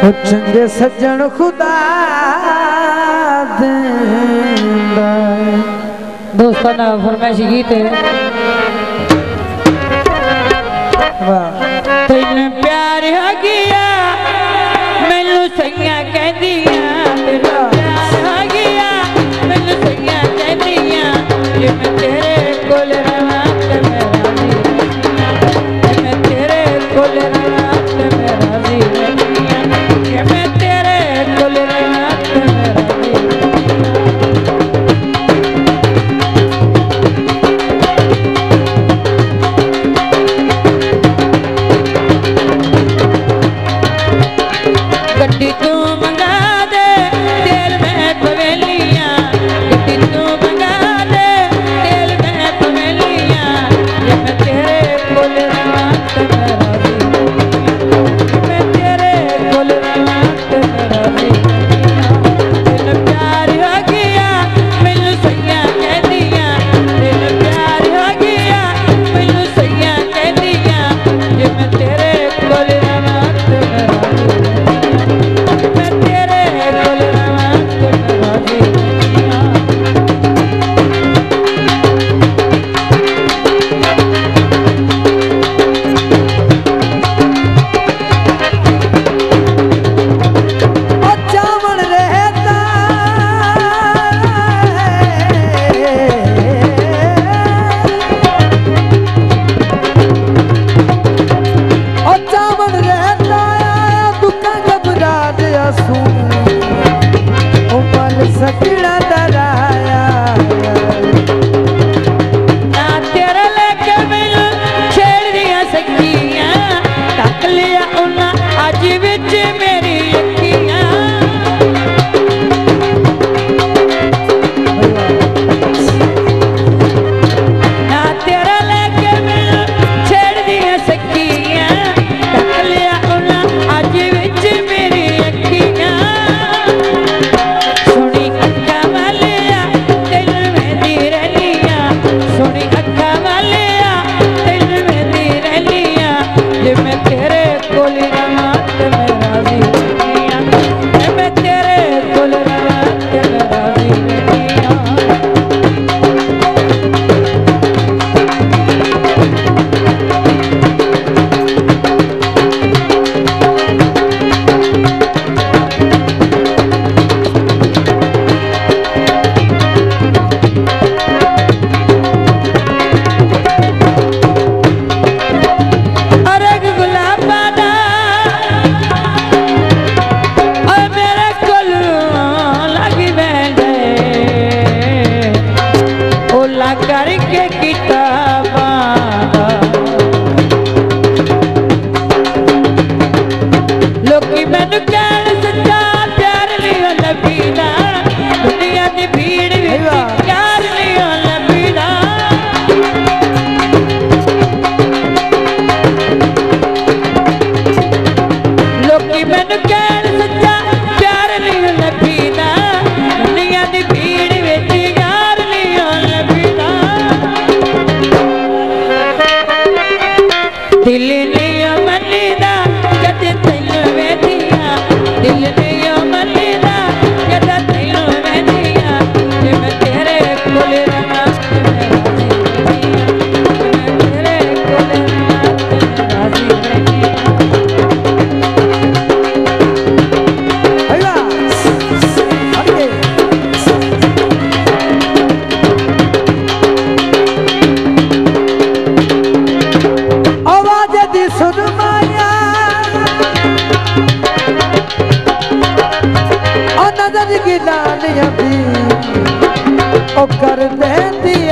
चंगे सज्जन खुदा देंदा। दोस्तों ना फरमाइश गीत है तेन प्यार हो गया मैनू सैया कह दिया, तेन प्यार हो गया मैनू सैया कह दिया, जे मैं तेरे कोल रहा ते मैं राजी, जे मैं तेरे कोल रहा ते मैं राजी, जे मैं तेरे कोल रहा ते मैं राजी। गड्डी तू मंगा दे तेल में पवेलियां, गड्डी तू मंगा दे तेल में पवेलियां, जे मैं तेरे कोल रहा ते मैं राजी, जे मैं तेरे कोल रहा ते मैं राजी। तेन प्यार हो गया मैनू सैया कह दिया, तेन प्यार हो गया मैनू सैया कह दिया, जे मैं तेरे कोल रहा ते मैं राजी, मैं तेरे कोल रहा ते मैं राजी। चावल रहता और चावल रहता दुखा घबरा दिया सू उमल सकड़ा डराया ना तेरे लेके मैनू छेड़ दिया सखियां, ढक लिया उन्हां अज विच मेरी अखियां, ना तेरे लेके मैनू छेड़ दिया सखियां, ढक लिया उन्हां अज विच मेरी अखियां। सोनी अक्खां वालिया तैनूं वेंदी रहनिया, सोनी अक्खां वालिया तैनूं वेंदी रहनिया, जे मैं तेरे कोल रहा ते मैं राजी रहनिया, जे मैं तेरे कोल रहा ते मैं राजी रहनिया। अरे गुलाबा दा ओए मेरे कोल लगी बैठे ओला करके किताबां दा, लोकी मैनू कहण सच्चा प्यार नहीं लभीदा, दुनिया दी भीड़ विच प्यार नहीं लभीदा। लोकी मैनू कहण सच्चा प्यार नहीं लभीदा, दुनिया दी भीड़ विच यार नहीं लभीदा। दिल नहीं मन्नीदा जद तैनूं वेंदियां, दिल नहीं मन्नीदा जद तैनूं वेंदियां, जे मैं तेरे कोल रहा ते मैं राजी रहनिया, जे मैं तेरे कोल रहा ते मैं राजी रहनिया। आवाज दी सुन माया और नजर गिलानियां भी ओ कर देंदी